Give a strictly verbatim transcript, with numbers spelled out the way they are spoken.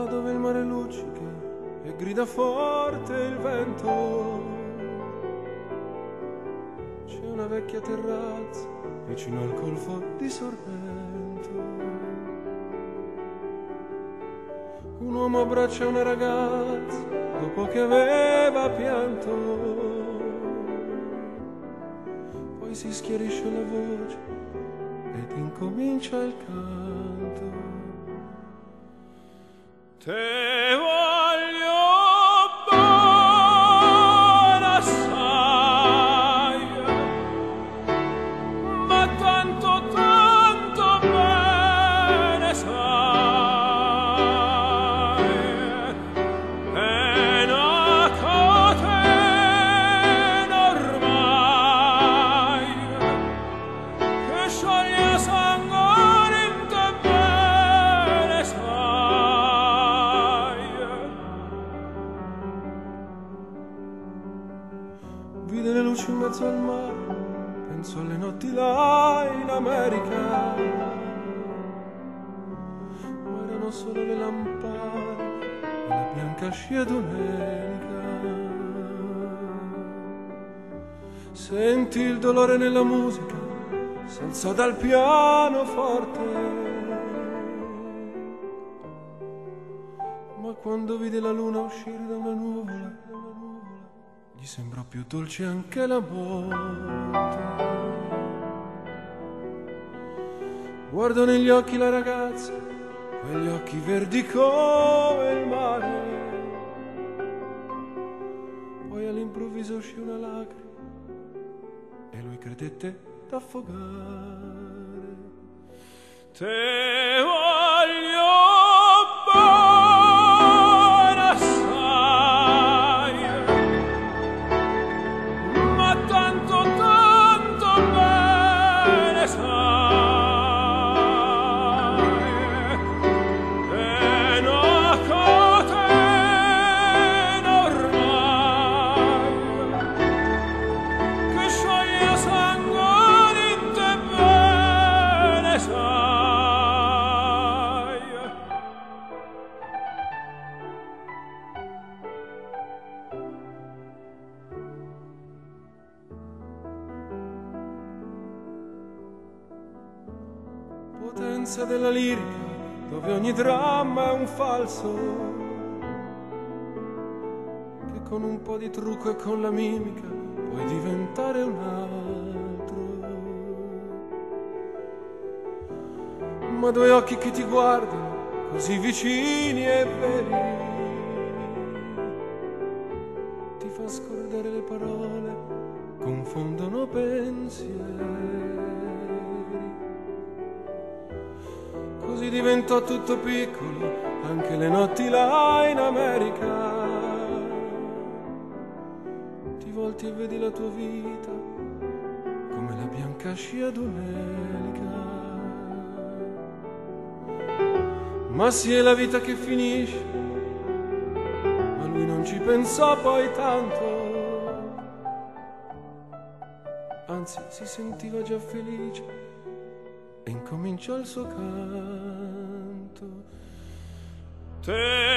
là dove il mare luccica e grida forte il vento, c'è una vecchia terrazza vicino al golfo di Sorrento. Un uomo abbraccia una ragazza dopo che aveva pianto, poi si schiarisce la voce ed incomincia il canto. Te voglio bene assai, ma tanto tanto bene sai, è una catena ormai che scioglie sangue in te bene sai. Vide le luci in mezzo al mare, penso alle notti là in America, ma erano solo le lampade e la bianca scia domenica. Sentì il dolore nella musica, s'alzò dal pianoforte, ma quando vide la luna uscire da una nuvola, gli sembrò più dolce anche la morte. Guardò negli occhi la ragazza, quegli occhi verdi come il mare, poi all'improvviso uscì una lacrima e lui credette d'affogare. Te voglio bene assai, ma tanto tanto bene sai, è una catena ormai che scioglie sangue in te bene sai. Potenza della lirica, dove ogni dramma è un falso, che con un po' di trucco e con la mimica puoi diventare un altro. Ma due occhi che ti guardano così vicini e veri, ti fa scordare le parole, confondono pensieri. Così diventò tutto piccolo, anche le notti là in America. Ti volti e vedi la tua vita come la bianca scia domenica. Ma sì, è la vita che finisce, ma lui non ci pensò poi tanto, anzi si sentiva già felice e incominciò il suo canto. Te